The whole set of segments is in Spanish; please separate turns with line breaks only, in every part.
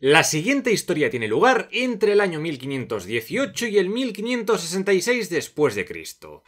La siguiente historia tiene lugar entre el año 1518 y el 1566 después de Cristo.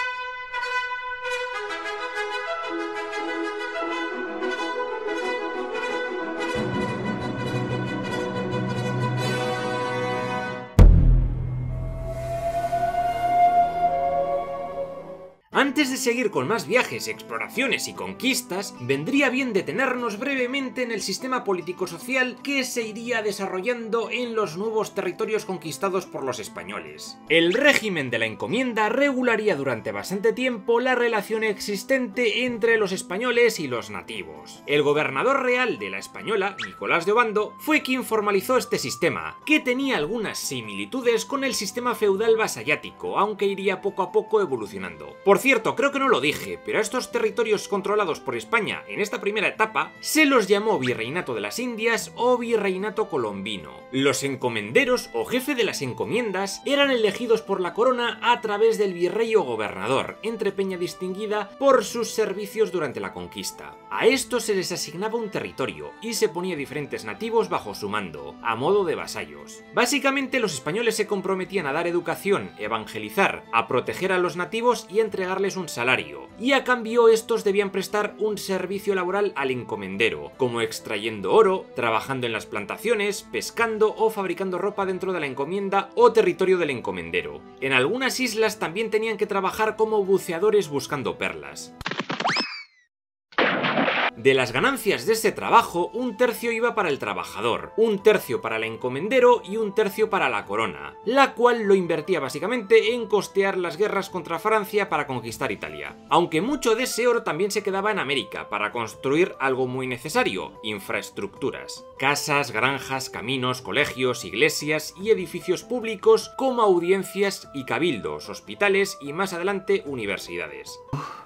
Antes de seguir con más viajes, exploraciones y conquistas, vendría bien detenernos brevemente en el sistema político-social que se iría desarrollando en los nuevos territorios conquistados por los españoles. El régimen de la encomienda regularía durante bastante tiempo la relación existente entre los españoles y los nativos. El gobernador real de la Española, Nicolás de Obando, fue quien formalizó este sistema, que tenía algunas similitudes con el sistema feudal vasallático, aunque iría poco a poco evolucionando. Por cierto, creo que no lo dije, pero a estos territorios controlados por España en esta primera etapa se los llamó Virreinato de las Indias o Virreinato Colombino. Los encomenderos o jefe de las encomiendas eran elegidos por la corona a través del virrey o gobernador, entrepeña distinguida por sus servicios durante la conquista. A estos se les asignaba un territorio y se ponía diferentes nativos bajo su mando, a modo de vasallos. Básicamente los españoles se comprometían a dar educación, evangelizar, a proteger a los nativos y entregarles un salario, y a cambio estos debían prestar un servicio laboral al encomendero, como extrayendo oro, trabajando en las plantaciones, pescando o fabricando ropa dentro de la encomienda o territorio del encomendero. En algunas islas también tenían que trabajar como buceadores buscando perlas. De las ganancias de ese trabajo, un tercio iba para el trabajador, un tercio para el encomendero y un tercio para la corona, la cual lo invertía básicamente en costear las guerras contra Francia para conquistar Italia. Aunque mucho de ese oro también se quedaba en América para construir algo muy necesario: infraestructuras. Casas, granjas, caminos, colegios, iglesias y edificios públicos como audiencias y cabildos, hospitales y más adelante universidades.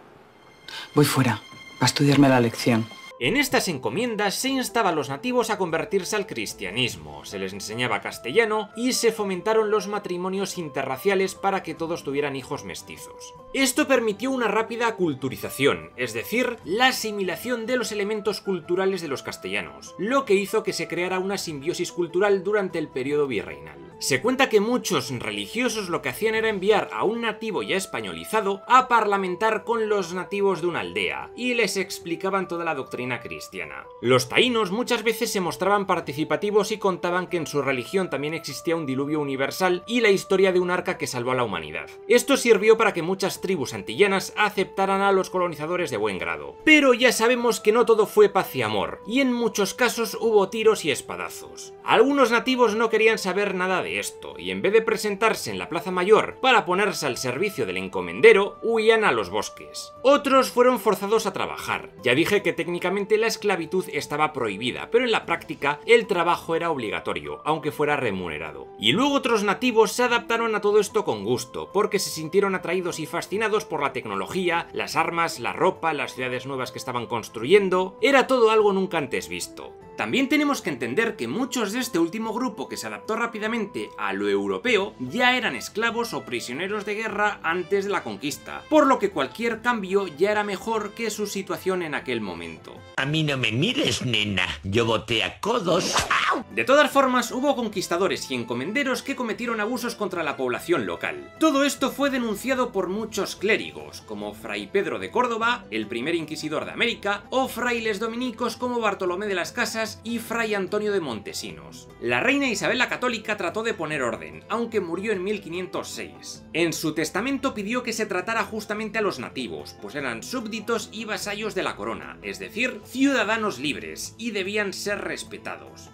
Voy fuera. Va a estudiarme la lección.
En estas encomiendas se instaba a los nativos a convertirse al cristianismo, se les enseñaba castellano y se fomentaron los matrimonios interraciales para que todos tuvieran hijos mestizos. Esto permitió una rápida aculturización, es decir, la asimilación de los elementos culturales de los castellanos, lo que hizo que se creara una simbiosis cultural durante el periodo virreinal. Se cuenta que muchos religiosos lo que hacían era enviar a un nativo ya españolizado a parlamentar con los nativos de una aldea, y les explicaban toda la doctrina cristiana. Los taínos muchas veces se mostraban participativos y contaban que en su religión también existía un diluvio universal y la historia de un arca que salvó a la humanidad. Esto sirvió para que muchas tribus antillanas aceptaran a los colonizadores de buen grado. Pero ya sabemos que no todo fue paz y amor, y en muchos casos hubo tiros y espadazos. Algunos nativos no querían saber nada de esto, y en vez de presentarse en la plaza mayor para ponerse al servicio del encomendero, huían a los bosques. Otros fueron forzados a trabajar. Ya dije que técnicamente la esclavitud estaba prohibida, pero en la práctica el trabajo era obligatorio, aunque fuera remunerado. Y luego otros nativos se adaptaron a todo esto con gusto, porque se sintieron atraídos y fascinados por la tecnología, las armas, la ropa, las ciudades nuevas que estaban construyendo. Era todo algo nunca antes visto. También tenemos que entender que muchos de este último grupo que se adaptó rápidamente a lo europeo ya eran esclavos o prisioneros de guerra antes de la conquista, por lo que cualquier cambio ya era mejor que su situación en aquel momento.
A mí no me mires, nena, yo boté a codos. ¡Au!
De todas formas, hubo conquistadores y encomenderos que cometieron abusos contra la población local. Todo esto fue denunciado por muchos clérigos, como Fray Pedro de Córdoba, el primer inquisidor de América, o frailes dominicos como Bartolomé de las Casas y Fray Antonio de Montesinos. La reina Isabel la Católica trató de poner orden, aunque murió en 1506. En su testamento pidió que se tratara justamente a los nativos, pues eran súbditos y vasallos de la corona, es decir, ciudadanos libres, y debían ser respetados.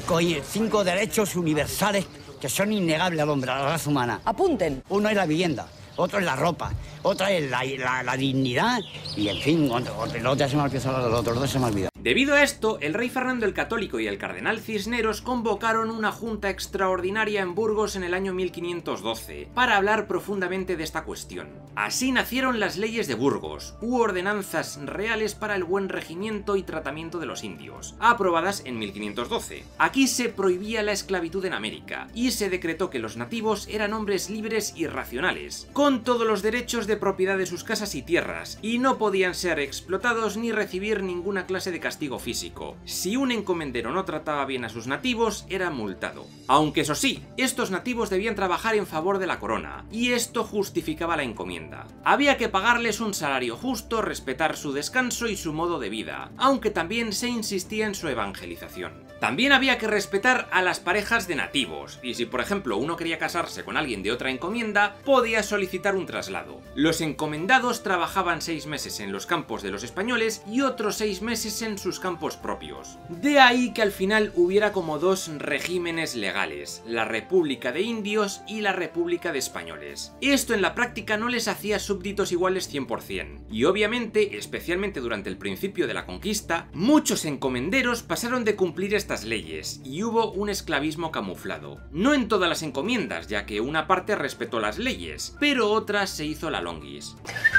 Cinco derechos universales que son innegables al hombre, a la raza humana.
Apunten.
Uno es la vivienda, otro es la ropa, otra es la dignidad y, en fin, luego ya se me olvidó hablar de los otros dos, se me olvidó.
Debido a esto, el rey Fernando el Católico y el cardenal Cisneros convocaron una junta extraordinaria en Burgos en el año 1512 para hablar profundamente de esta cuestión. Así nacieron las leyes de Burgos, u ordenanzas reales para el buen regimiento y tratamiento de los indios, aprobadas en 1512. Aquí se prohibía la esclavitud en América, y se decretó que los nativos eran hombres libres y racionales, con todos los derechos de propiedad de sus casas y tierras, y no podían ser explotados ni recibir ninguna clase de castigo físico. Si un encomendero no trataba bien a sus nativos, era multado. Aunque eso sí, estos nativos debían trabajar en favor de la corona, y esto justificaba la encomienda. Había que pagarles un salario justo, respetar su descanso y su modo de vida, aunque también se insistía en su evangelización. También había que respetar a las parejas de nativos, y si por ejemplo uno quería casarse con alguien de otra encomienda, podía solicitar un traslado. Los encomendados trabajaban 6 meses en los campos de los españoles y otros 6 meses en sus campos propios. De ahí que al final hubiera como 2 regímenes legales, la República de Indios y la República de Españoles. Esto en la práctica no les hacía súbditos iguales 100%, y obviamente, especialmente durante el principio de la conquista, muchos encomenderos pasaron de cumplir estas leyes, y hubo un esclavismo camuflado. No en todas las encomiendas, ya que una parte respetó las leyes, pero otra se hizo la longuis.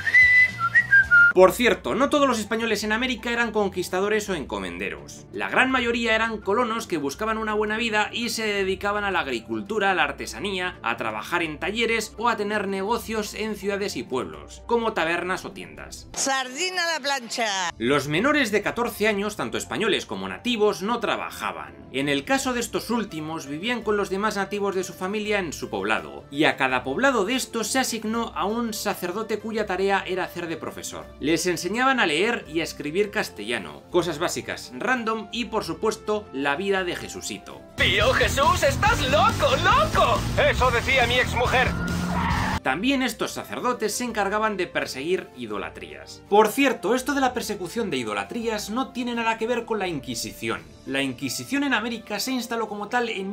Por cierto, no todos los españoles en América eran conquistadores o encomenderos. La gran mayoría eran colonos que buscaban una buena vida y se dedicaban a la agricultura, a la artesanía, a trabajar en talleres o a tener negocios en ciudades y pueblos, como tabernas o tiendas.
¡Sardina a la plancha!
Los menores de 14 años, tanto españoles como nativos, no trabajaban. En el caso de estos últimos, vivían con los demás nativos de su familia en su poblado, y a cada poblado de estos se asignó a un sacerdote cuya tarea era hacer de profesor. Les enseñaban a leer y a escribir castellano, cosas básicas, random y por supuesto la vida de Jesucito.
¡Tío Jesús, estás loco, loco! Eso decía mi exmujer.
También estos sacerdotes se encargaban de perseguir idolatrías. Por cierto, esto de la persecución de idolatrías no tiene nada que ver con la Inquisición. La Inquisición en América se instaló como tal en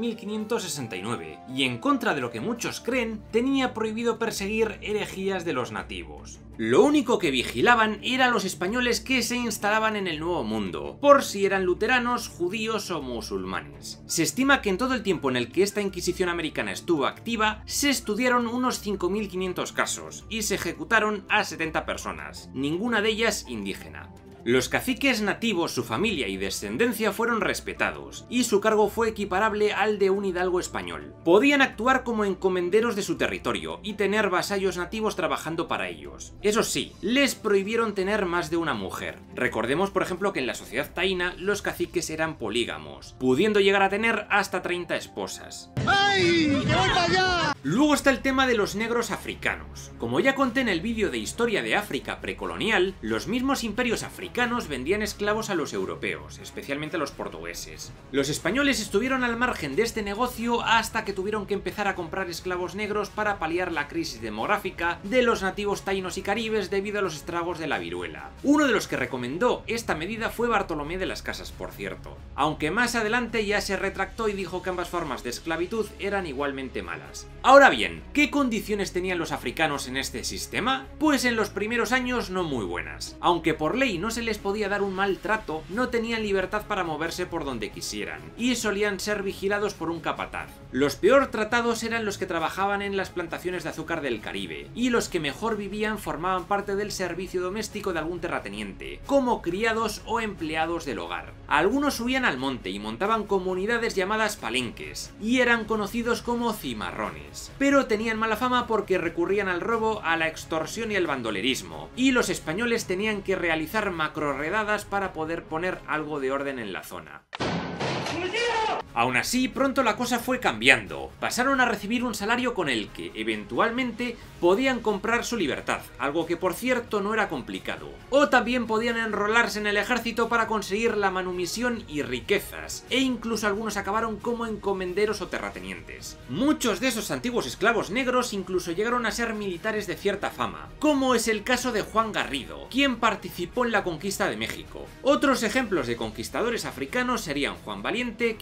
1569, y en contra de lo que muchos creen, tenía prohibido perseguir herejías de los nativos. Lo único que vigilaban eran los españoles que se instalaban en el Nuevo Mundo, por si eran luteranos, judíos o musulmanes. Se estima que en todo el tiempo en el que esta Inquisición americana estuvo activa, se estudiaron unos 5.500 casos, y se ejecutaron a 70 personas, ninguna de ellas indígena. Los caciques nativos, su familia y descendencia fueron respetados, y su cargo fue equiparable al de un hidalgo español. Podían actuar como encomenderos de su territorio y tener vasallos nativos trabajando para ellos. Eso sí, les prohibieron tener más de una mujer. Recordemos, por ejemplo, que en la sociedad taína los caciques eran polígamos, pudiendo llegar a tener hasta 30 esposas.
¡Ay! ¡Que voy para allá!
Luego está el tema de los negros africanos. Como ya conté en el vídeo de Historia de África precolonial, los mismos imperios africanos vendían esclavos a los europeos, especialmente a los portugueses. Los españoles estuvieron al margen de este negocio hasta que tuvieron que empezar a comprar esclavos negros para paliar la crisis demográfica de los nativos taínos y caribes debido a los estragos de la viruela. Uno de los que recomendó esta medida fue Bartolomé de las Casas, por cierto, aunque más adelante ya se retractó y dijo que ambas formas de esclavitud eran igualmente malas. Ahora bien, ¿qué condiciones tenían los africanos en este sistema? Pues en los primeros años no muy buenas. Aunque por ley no se les podía dar un mal trato, no tenían libertad para moverse por donde quisieran, y solían ser vigilados por un capataz. Los peor tratados eran los que trabajaban en las plantaciones de azúcar del Caribe, y los que mejor vivían formaban parte del servicio doméstico de algún terrateniente, como criados o empleados del hogar. Algunos huían al monte y montaban comunidades llamadas palenques, y eran conocidos como cimarrones. Pero tenían mala fama porque recurrían al robo, a la extorsión y al bandolerismo, y los españoles tenían que realizar macroredadas para poder poner algo de orden en la zona. Aún así, pronto la cosa fue cambiando. Pasaron a recibir un salario con el que, eventualmente, podían comprar su libertad, algo que por cierto no era complicado. O también podían enrolarse en el ejército para conseguir la manumisión y riquezas, e incluso algunos acabaron como encomenderos o terratenientes. Muchos de esos antiguos esclavos negros incluso llegaron a ser militares de cierta fama, como es el caso de Juan Garrido, quien participó en la conquista de México. Otros ejemplos de conquistadores africanos serían Juan Valiente, quien colaboró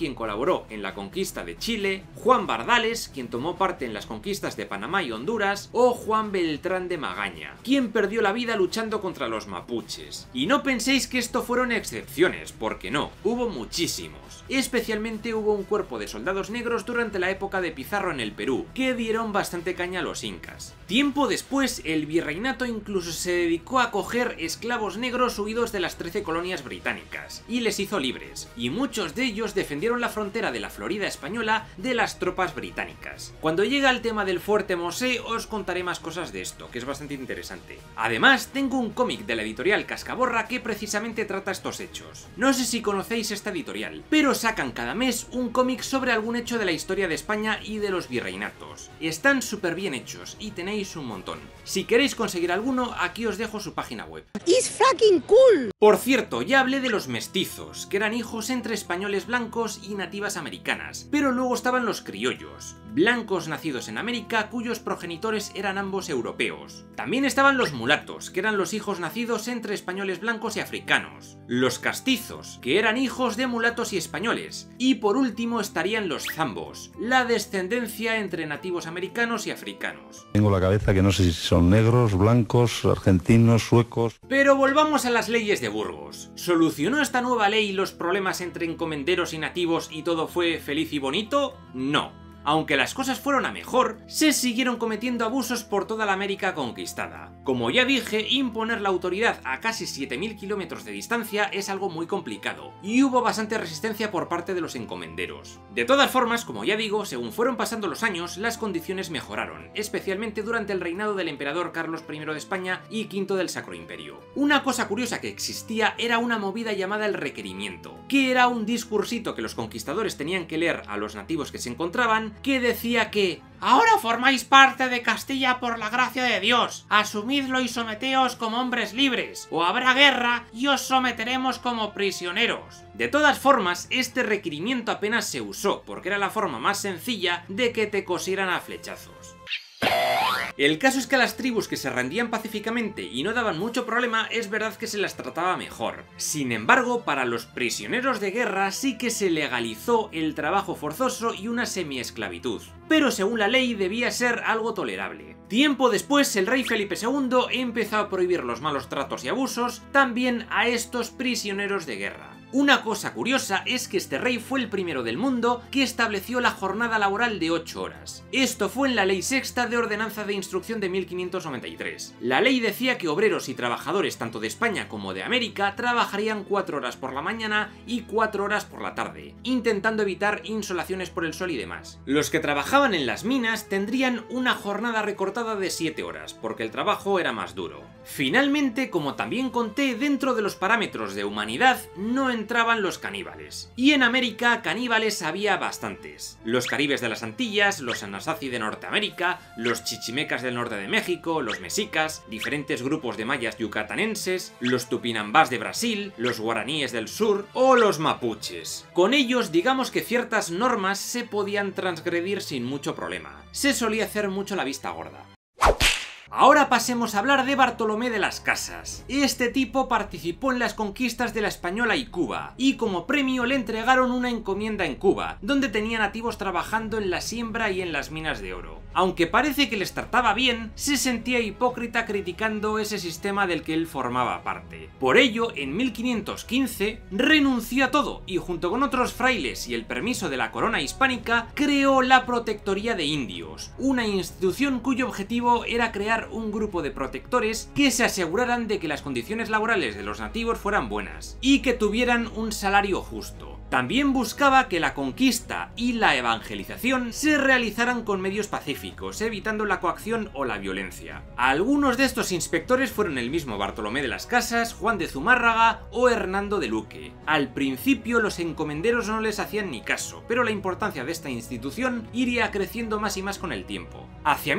colaboró en la conquista de Chile, Juan Bardales, quien tomó parte en las conquistas de Panamá y Honduras, o Juan Beltrán de Magaña, quien perdió la vida luchando contra los mapuches. Y no penséis que esto fueron excepciones, porque no, hubo muchísimos. Especialmente hubo un cuerpo de soldados negros durante la época de Pizarro en el Perú, que dieron bastante caña a los incas. Tiempo después, el virreinato incluso se dedicó a coger esclavos negros huidos de las 13 colonias británicas, y les hizo libres, y muchos de ellos defendieron la frontera de la Florida española de las tropas británicas. Cuando llega el tema del Fuerte Mosé os contaré más cosas de esto, que es bastante interesante. Además, tengo un cómic de la editorial Cascaborra que precisamente trata estos hechos. No sé si conocéis esta editorial, pero sacan cada mes un cómic sobre algún hecho de la historia de España y de los virreinatos. Están súper bien hechos y tenéis un montón. Si queréis conseguir alguno, aquí os dejo su página web.
It's fucking cool.
Por cierto, ya hablé de los mestizos, que eran hijos entre españoles blancos y nativas americanas, pero luego estaban los criollos, blancos nacidos en América cuyos progenitores eran ambos europeos. También estaban los mulatos, que eran los hijos nacidos entre españoles blancos y africanos, los castizos, que eran hijos de mulatos y españoles, y por último estarían los zambos, la descendencia entre nativos americanos y africanos.
Tengo la cabeza que no sé si son negros, blancos, argentinos, suecos...
Pero volvamos a las leyes de Burgos. ¿Solucionó esta nueva ley los problemas entre encomenderos y nativos y todo fue feliz y bonito? No. Aunque las cosas fueron a mejor, se siguieron cometiendo abusos por toda la América conquistada. Como ya dije, imponer la autoridad a casi 7000 kilómetros de distancia es algo muy complicado, y hubo bastante resistencia por parte de los encomenderos. De todas formas, como ya digo, según fueron pasando los años, las condiciones mejoraron, especialmente durante el reinado del emperador Carlos I de España y V del Sacro Imperio. Una cosa curiosa que existía era una movida llamada el requerimiento, que era un discursito que los conquistadores tenían que leer a los nativos que se encontraban, que decía que «Ahora formáis parte de Castilla por la gracia de Dios, asumidlo y someteos como hombres libres, o habrá guerra y os someteremos como prisioneros». De todas formas, este requerimiento apenas se usó, porque era la forma más sencilla de que te cosieran a flechazos. El caso es que a las tribus que se rendían pacíficamente y no daban mucho problema, es verdad que se las trataba mejor. Sin embargo, para los prisioneros de guerra sí que se legalizó el trabajo forzoso y una semiesclavitud, pero según la ley debía ser algo tolerable. Tiempo después, el rey Felipe II empezó a prohibir los malos tratos y abusos también a estos prisioneros de guerra. Una cosa curiosa es que este rey fue el primero del mundo que estableció la jornada laboral de 8 horas. Esto fue en la Ley Sexta de Ordenanza de Instrucción de 1593. La ley decía que obreros y trabajadores tanto de España como de América trabajarían 4 horas por la mañana y 4 horas por la tarde, intentando evitar insolaciones por el sol y demás. Los que trabajaban en las minas tendrían una jornada recortada de 7 horas, porque el trabajo era más duro. Finalmente, como también conté, dentro de los parámetros de humanidad no entraban los caníbales. Y en América, caníbales había bastantes. Los caribes de las Antillas, los anasazi de Norteamérica, los chichimecas del norte de México, los mexicas, diferentes grupos de mayas yucatanenses, los tupinambás de Brasil, los guaraníes del sur o los mapuches. Con ellos, digamos que ciertas normas se podían transgredir sin mucho problema. Se solía hacer mucho la vista gorda. Ahora pasemos a hablar de Bartolomé de las Casas. Este tipo participó en las conquistas de la Española y Cuba, y como premio le entregaron una encomienda en Cuba, donde tenía nativos trabajando en la siembra y en las minas de oro. Aunque parece que les trataba bien, se sentía hipócrita criticando ese sistema del que él formaba parte. Por ello, en 1515, renunció a todo y junto con otros frailes y el permiso de la corona hispánica, creó la Protectoría de Indios, una institución cuyo objetivo era crear un grupo de protectores que se aseguraran de que las condiciones laborales de los nativos fueran buenas y que tuvieran un salario justo. También buscaba que la conquista y la evangelización se realizaran con medios pacíficos, evitando la coacción o la violencia. Algunos de estos inspectores fueron el mismo Bartolomé de las Casas, Juan de Zumárraga o Hernando de Luque. Al principio los encomenderos no les hacían ni caso, pero la importancia de esta institución iría creciendo más y más con el tiempo. Hacia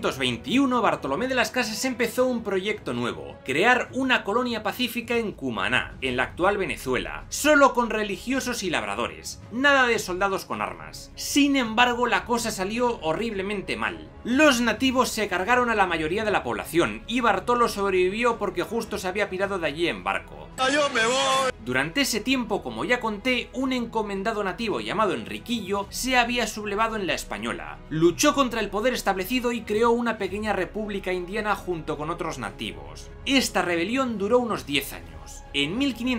1521 Bartolomé de las Casas empezó un proyecto nuevo, crear una colonia pacífica en Cumaná, en la actual Venezuela, solo con religiosos y labradores, nada de soldados con armas. Sin embargo, la cosa salió horriblemente mal. Los nativos se cargaron a la mayoría de la población y Bartolo sobrevivió porque justo se había pirado de allí en barco.
¡Yo me voy!
Durante ese tiempo, como ya conté, un encomendado nativo llamado Enriquillo se había sublevado en la Española, luchó contra el poder establecido y creó una pequeña república indiana junto con otros nativos. Esta rebelión duró unos 10 años. En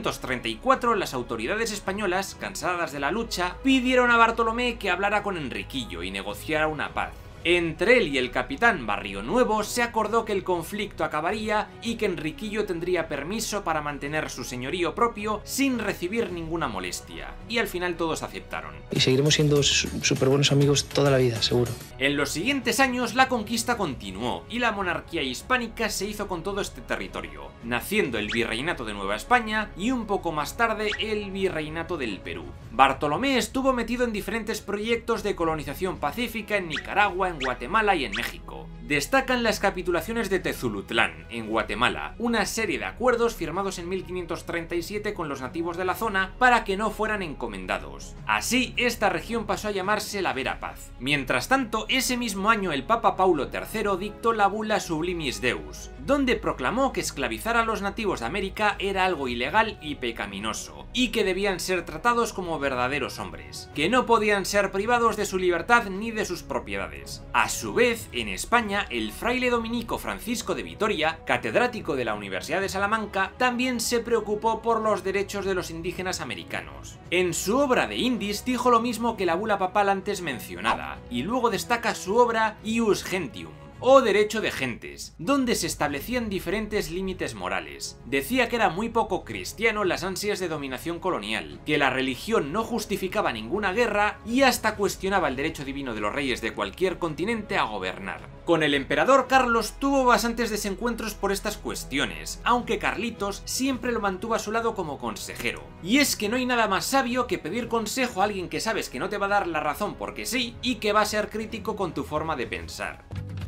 1534 las autoridades españolas, cansadas de la lucha, pidieron a Bartolomé que hablara con Enriquillo y negociara una paz. Entre él y el capitán Barrionuevo se acordó que el conflicto acabaría y que Enriquillo tendría permiso para mantener su señorío propio sin recibir ninguna molestia, y al final todos aceptaron.
Y seguiremos siendo súper buenos amigos toda la vida, seguro.
En los siguientes años la conquista continuó y la monarquía hispánica se hizo con todo este territorio, naciendo el Virreinato de Nueva España y un poco más tarde el Virreinato del Perú. Bartolomé estuvo metido en diferentes proyectos de colonización pacífica en Nicaragua, en Guatemala y en México. Destacan las capitulaciones de Tezulutlán, en Guatemala, una serie de acuerdos firmados en 1537 con los nativos de la zona para que no fueran encomendados. Así, esta región pasó a llamarse la Vera Paz. Mientras tanto, ese mismo año el Papa Paulo III dictó la bula Sublimis Deus, donde proclamó que esclavizar a los nativos de América era algo ilegal y pecaminoso, y que debían ser tratados como verdaderos hombres, que no podían ser privados de su libertad ni de sus propiedades. A su vez, en España, el fraile dominico Francisco de Vitoria, catedrático de la Universidad de Salamanca, también se preocupó por los derechos de los indígenas americanos. En su obra de Indis dijo lo mismo que la bula papal antes mencionada, y luego destaca su obra Ius Gentium, o Derecho de Gentes, donde se establecían diferentes límites morales. Decía que era muy poco cristiano las ansias de dominación colonial, que la religión no justificaba ninguna guerra y hasta cuestionaba el derecho divino de los reyes de cualquier continente a gobernar. Con el emperador Carlos tuvo bastantes desencuentros por estas cuestiones, aunque Carlitos siempre lo mantuvo a su lado como consejero. Y es que no hay nada más sabio que pedir consejo a alguien que sabes que no te va a dar la razón porque sí y que va a ser crítico con tu forma de pensar.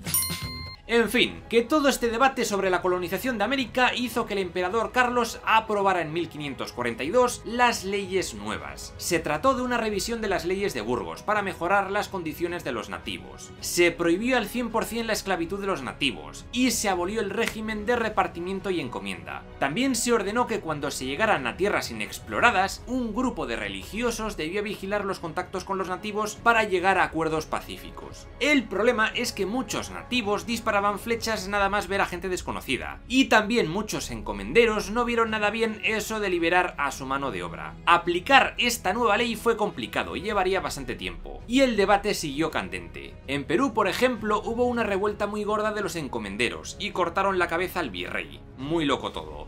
En fin, que todo este debate sobre la colonización de América hizo que el emperador Carlos aprobara en 1542 las leyes nuevas. Se trató de una revisión de las leyes de Burgos para mejorar las condiciones de los nativos. Se prohibió al 100% la esclavitud de los nativos y se abolió el régimen de repartimiento y encomienda. También se ordenó que cuando se llegaran a tierras inexploradas, un grupo de religiosos debía vigilar los contactos con los nativos para llegar a acuerdos pacíficos. El problema es que muchos nativos disparaban flechas nada más ver a gente desconocida, y también muchos encomenderos no vieron nada bien eso de liberar a su mano de obra. Aplicar esta nueva ley fue complicado y llevaría bastante tiempo, y el debate siguió candente. En Perú, por ejemplo, hubo una revuelta muy gorda de los encomenderos y cortaron la cabeza al virrey. Muy loco todo.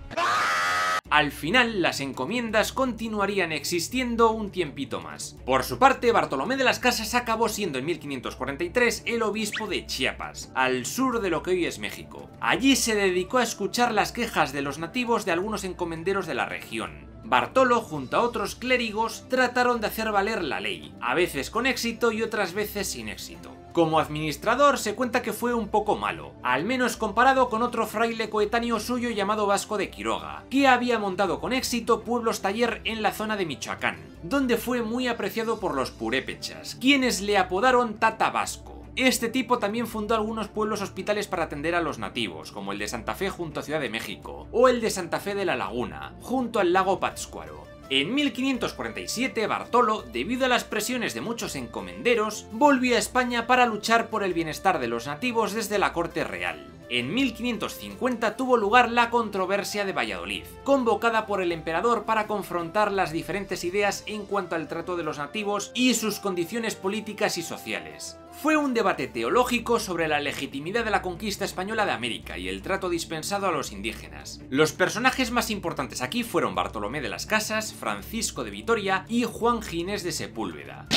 Al final, las encomiendas continuarían existiendo un tiempito más. Por su parte, Bartolomé de las Casas acabó siendo en 1543 el obispo de Chiapas, al sur de lo que hoy es México. Allí se dedicó a escuchar las quejas de los nativos de algunos encomenderos de la región. Bartolo, junto a otros clérigos, trataron de hacer valer la ley, a veces con éxito y otras veces sin éxito. Como administrador se cuenta que fue un poco malo, al menos comparado con otro fraile coetáneo suyo llamado Vasco de Quiroga, que había montado con éxito pueblos taller en la zona de Michoacán, donde fue muy apreciado por los purépechas, quienes le apodaron Tata Vasco. Este tipo también fundó algunos pueblos hospitales para atender a los nativos, como el de Santa Fe junto a Ciudad de México, o el de Santa Fe de la Laguna, junto al lago Pátzcuaro. En 1547, Bartolo, debido a las presiones de muchos encomenderos, volvió a España para luchar por el bienestar de los nativos desde la corte real. En 1550 tuvo lugar la controversia de Valladolid, convocada por el emperador para confrontar las diferentes ideas en cuanto al trato de los nativos y sus condiciones políticas y sociales. Fue un debate teológico sobre la legitimidad de la conquista española de América y el trato dispensado a los indígenas. Los personajes más importantes aquí fueron Bartolomé de las Casas, Francisco de Vitoria y Juan Ginés de Sepúlveda.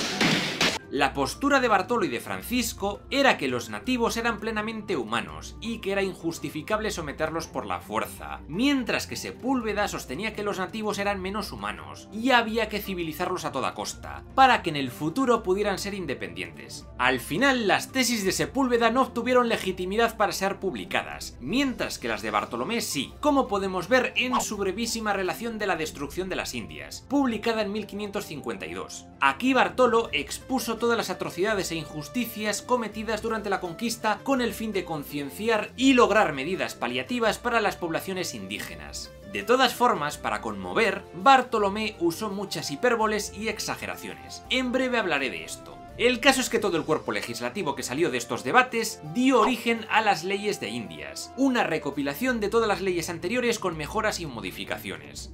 La postura de Bartolo y de Francisco era que los nativos eran plenamente humanos y que era injustificable someterlos por la fuerza, mientras que Sepúlveda sostenía que los nativos eran menos humanos y había que civilizarlos a toda costa, para que en el futuro pudieran ser independientes. Al final, las tesis de Sepúlveda no obtuvieron legitimidad para ser publicadas, mientras que las de Bartolomé sí, como podemos ver en su brevísima relación de la destrucción de las Indias, publicada en 1552. Aquí Bartolo expuso todas las atrocidades e injusticias cometidas durante la conquista con el fin de concienciar y lograr medidas paliativas para las poblaciones indígenas. De todas formas, para conmover, Bartolomé usó muchas hipérboles y exageraciones. En breve hablaré de esto. El caso es que todo el cuerpo legislativo que salió de estos debates dio origen a las leyes de Indias, una recopilación de todas las leyes anteriores con mejoras y modificaciones.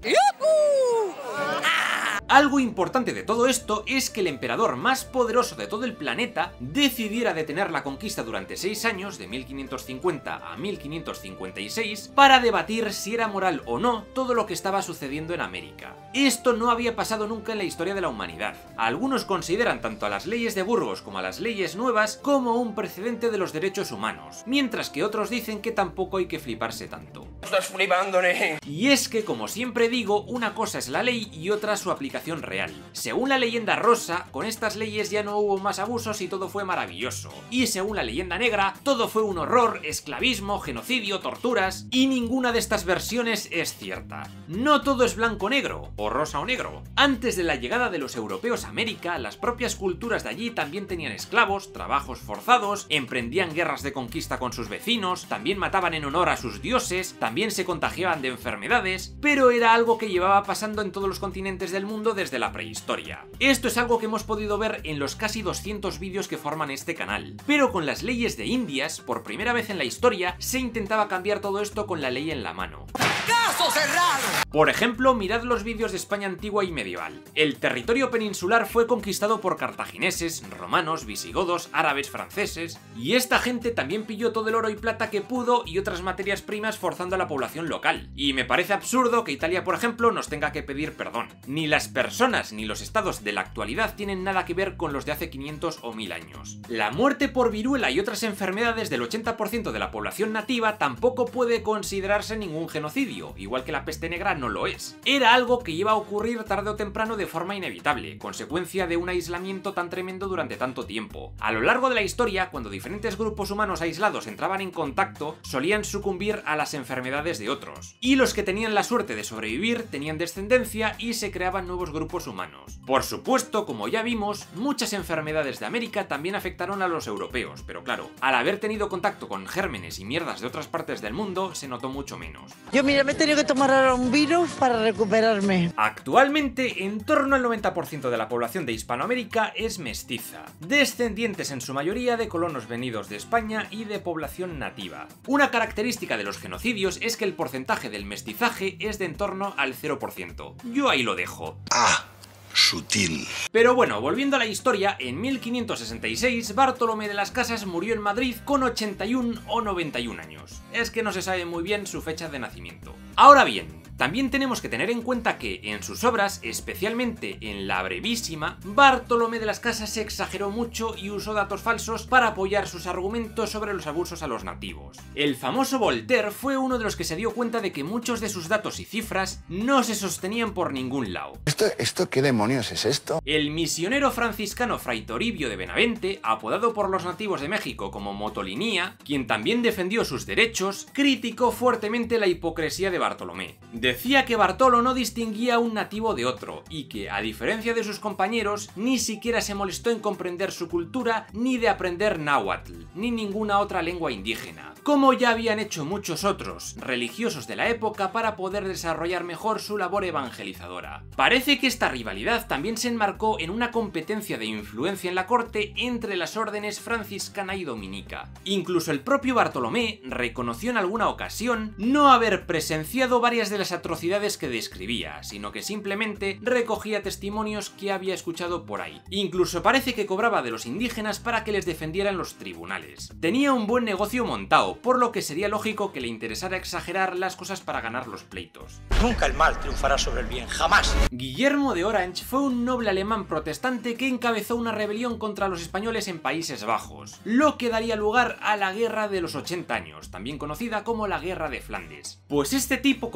Algo importante de todo esto es que el emperador más poderoso de todo el planeta decidiera detener la conquista durante 6 años, de 1550 a 1556, para debatir si era moral o no todo lo que estaba sucediendo en América. Esto no había pasado nunca en la historia de la humanidad. Algunos consideran tanto a las leyes de Burgos como a las leyes nuevas como un precedente de los derechos humanos, mientras que otros dicen que tampoco hay que fliparse tanto.
Estás flipando, ¿eh?
Y es que, como siempre digo, una cosa es la ley y otra su aplicación real. Según la leyenda rosa, con estas leyes ya no hubo más abusos y todo fue maravilloso. Y según la leyenda negra, todo fue un horror, esclavismo, genocidio, torturas, y ninguna de estas versiones es cierta. No todo es blanco-negro, o rosa o negro. Antes de la llegada de los europeos a América, las propias culturas de allí también tenían esclavos, trabajos forzados, emprendían guerras de conquista con sus vecinos, también mataban en honor a sus dioses, también se contagiaban de enfermedades, pero era algo que llevaba pasando en todos los continentes del mundo desde la prehistoria. Esto es algo que hemos podido ver en los casi 200 vídeos que forman este canal, pero con las leyes de Indias, por primera vez en la historia, se intentaba cambiar todo esto con la ley en la mano.
¡Caso cerrado!
Por ejemplo, mirad los vídeos de España antigua y medieval. El territorio peninsular fue conquistado por cartagineses, romanos, visigodos, árabes, franceses, y esta gente también pilló todo el oro y plata que pudo y otras materias primas forzando a la población local. Y me parece absurdo que Italia, por ejemplo, nos tenga que pedir perdón. Ni las personas ni los estados de la actualidad tienen nada que ver con los de hace 500 o 1000 años. La muerte por viruela y otras enfermedades del 80% de la población nativa tampoco puede considerarse ningún genocidio, igual que la peste negra no lo es. Era algo que iba a ocurrir tarde o temprano de forma inevitable, consecuencia de un aislamiento tan tremendo durante tanto tiempo. A lo largo de la historia, cuando diferentes grupos humanos aislados entraban en contacto, solían sucumbir a las enfermedades de otros. Y los que tenían la suerte de sobrevivir tenían descendencia y se creaban nuevos grupos humanos. Por supuesto, como ya vimos, muchas enfermedades de América también afectaron a los europeos, pero claro, al haber tenido contacto con gérmenes y mierdas de otras partes del mundo, se notó mucho menos.
Yo mira, me he tenido que tomar ahora un virus para recuperarme.
Actualmente, en torno al 90% de la población de Hispanoamérica es mestiza, descendientes en su mayoría de colonos venidos de España y de población nativa. Una característica de los genocidios es que el porcentaje del mestizaje es de en torno al 0%. Yo ahí lo dejo.
Sutil.
Pero bueno, volviendo a la historia, en 1566 Bartolomé de las Casas murió en Madrid con 81 o 91 años. Es que no se sabe muy bien su fecha de nacimiento. Ahora bien, también tenemos que tener en cuenta que en sus obras, especialmente en la brevísima, Bartolomé de las Casas se exageró mucho y usó datos falsos para apoyar sus argumentos sobre los abusos a los nativos. El famoso Voltaire fue uno de los que se dio cuenta de que muchos de sus datos y cifras no se sostenían por ningún lado.
¿Esto qué demonios es esto?
El misionero franciscano Fray Toribio de Benavente, apodado por los nativos de México como Motolinía, quien también defendió sus derechos, criticó fuertemente la hipocresía de Bartolomé. Decía que Bartolo no distinguía a un nativo de otro, y que, a diferencia de sus compañeros, ni siquiera se molestó en comprender su cultura, ni de aprender náhuatl, ni ninguna otra lengua indígena, como ya habían hecho muchos otros religiosos de la época para poder desarrollar mejor su labor evangelizadora. Parece que esta rivalidad también se enmarcó en una competencia de influencia en la corte entre las órdenes franciscana y dominica. Incluso el propio Bartolomé reconoció en alguna ocasión no haber presenciado varias de las atrocidades que describía, sino que simplemente recogía testimonios que había escuchado por ahí. Incluso parece que cobraba de los indígenas para que les defendiera en los tribunales. Tenía un buen negocio montado, por lo que sería lógico que le interesara exagerar las cosas para ganar los pleitos.
Nunca el mal triunfará sobre el bien, jamás.
Guillermo de Orange fue un noble alemán protestante que encabezó una rebelión contra los españoles en Países Bajos, lo que daría lugar a la Guerra de los 80 años, también conocida como la Guerra de Flandes. Pues este tipo cogió la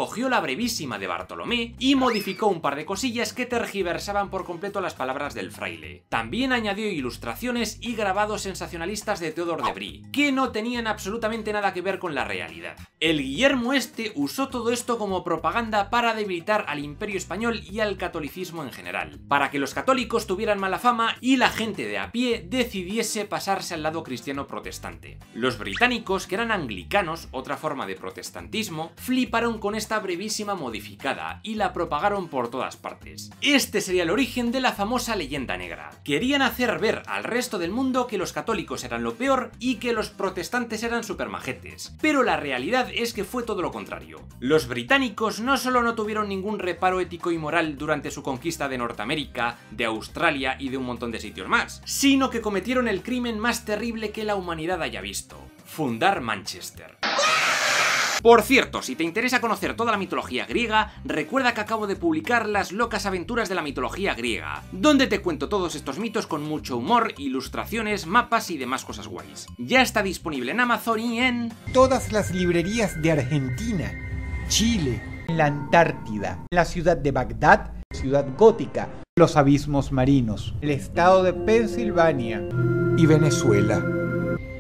brevísima de Bartolomé y modificó un par de cosillas que tergiversaban por completo las palabras del fraile. También añadió ilustraciones y grabados sensacionalistas de Theodore de Brie, que no tenían absolutamente nada que ver con la realidad. El Guillermo Este usó todo esto como propaganda para debilitar al Imperio Español y al catolicismo en general, para que los católicos tuvieran mala fama y la gente de a pie decidiese pasarse al lado cristiano protestante. Los británicos, que eran anglicanos, otra forma de protestantismo, fliparon con esta brevísima modificada y la propagaron por todas partes. Este sería el origen de la famosa leyenda negra. Querían hacer ver al resto del mundo que los católicos eran lo peor y que los protestantes eran supermajetes, pero la realidad es que fue todo lo contrario. Los británicos no solo no tuvieron ningún reparo ético y moral durante su conquista de Norteamérica, de Australia y de un montón de sitios más, sino que cometieron el crimen más terrible que la humanidad haya visto: fundar Manchester. Por cierto, si te interesa conocer toda la mitología griega, recuerda que acabo de publicar Las locas aventuras de la mitología griega, donde te cuento todos estos mitos con mucho humor, ilustraciones, mapas y demás cosas guays. Ya está disponible en Amazon y en
todas las librerías de Argentina, Chile, la Antártida, la ciudad de Bagdad, Ciudad Gótica, los abismos marinos, el estado de Pensilvania y Venezuela.